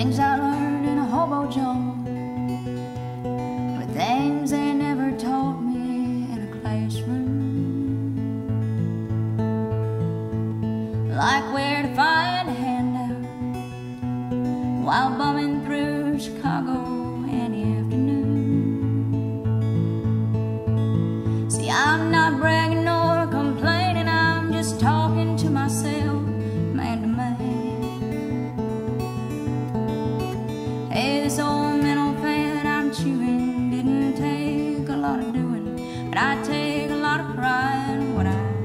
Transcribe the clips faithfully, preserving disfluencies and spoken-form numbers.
Things I learned in a hobo jungle, but things they never taught me in a classroom. Like where to find a handout while bumming through Chicago any afternoon. See, I'm not bragging nor complaining, I'm just talking to myself, man to man. Hey, this old mental fat I'm chewing didn't take a lot of doing, but I take a lot of pride in what I am.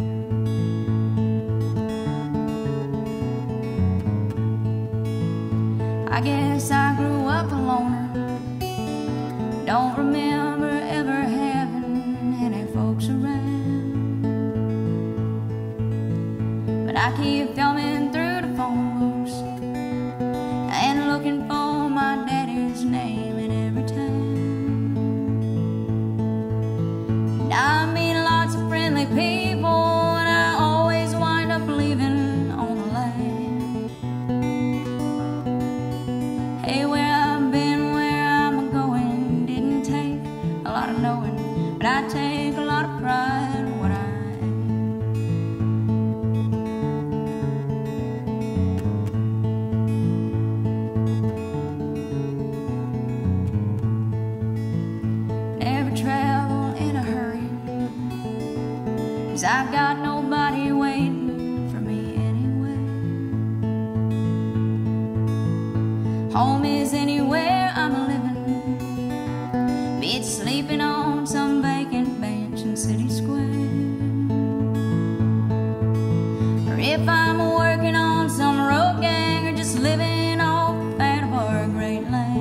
I guess I grew up a loner, don't remember ever having any folks around, but I keep thumbing through the phone books and looking for my daddy's name in every town. And I meet lots of friendly people, and I always wind up leaving on the land. Hey, where I've been, where I'm going, didn't take a lot of knowing, but I take a lot of pride in what I am. Travel in a hurry, 'cause I've got nobody waiting for me anyway. Home is anywhere I'm living, be it sleeping on some vacant bench in City Square, or if I'm working on some road gang, or just living off the fat of our great land.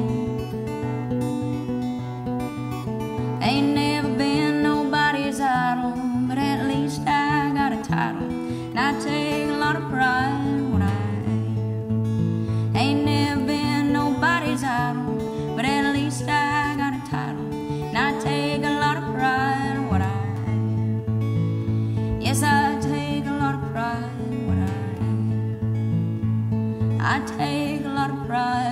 Ain't never been nobody's idol, but at least I got a title, and I take a lot of pride in what I am. Ain't never been nobody's idol, but at least I got a title, and I take a lot of pride in what I am. Yes, I take a lot of pride in what I am. I take a lot of pride